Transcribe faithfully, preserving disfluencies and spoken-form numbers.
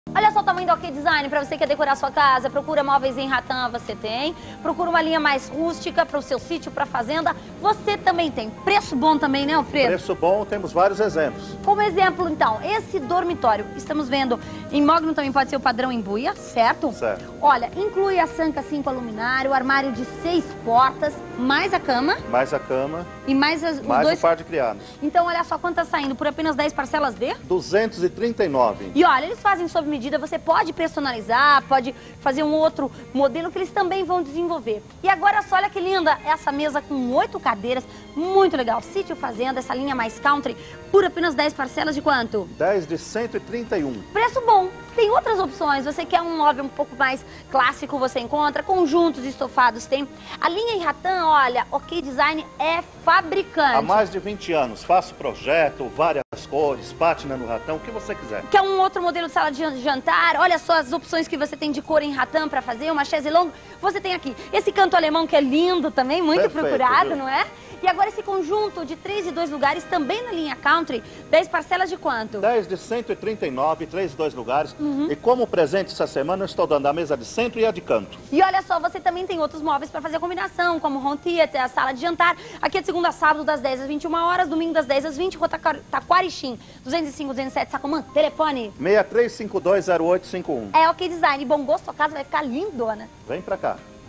Olha só o tamanho do OK Design para você que quer decorar sua casa. Procura móveis em ratã, você tem. Procura uma linha mais rústica para o seu sítio, para fazenda. Você também tem. Preço bom também, né, Alfredo? Preço bom, temos vários exemplos. Como exemplo, então, esse dormitório. Estamos vendo, em mogno também pode ser o padrão embuia, certo? Certo. Olha, inclui a sanca cinco aluminário, armário de seis portas, mais a cama. Mais a cama. E mais as, os mais dois... o par de criados. Então, olha só quanto tá saindo, por apenas dez parcelas de... duzentos e trinta e nove. E olha, eles fazem sob medida, você pode personalizar, pode fazer um outro modelo que eles também vão desenvolver. E agora só olha que linda essa mesa com oito cadeiras, muito legal. Sítio Fazenda, essa linha mais country, por apenas dez parcelas de quanto? dez de cento e trinta e um. Preço bom. Tem outras opções, você quer um móvel um pouco mais clássico, você encontra, conjuntos estofados tem. A linha em ratã, olha, OK Design é fabricante. Há mais de vinte anos, faço projeto, várias cores, pátina no ratão, o que você quiser. Quer um outro modelo de sala de jantar? Olha só as opções que você tem de cor em ratã para fazer, uma chaise longue. Você tem aqui esse canto alemão que é lindo também, muito Perfeito, procurado, viu? não é? E agora esse conjunto de três e dois lugares, também na linha country, dez parcelas de quanto? dez de cento e trinta e nove, três e dois lugares. Uhum. E como presente essa semana, eu estou dando a mesa de centro e a de canto. E olha só, você também tem outros móveis para fazer a combinação, como o home theater, a sala de jantar. Aqui é de segunda a sábado, das dez às vinte e uma horas, domingo das dez às vinte, Rua Taquarixim, duzentos e cinco, duzentos e sete, Sacomã. Telefone? seis três cinco dois zero oito cinco um. É OK Design. Bom gosto, sua casa vai ficar lindona. Vem pra cá.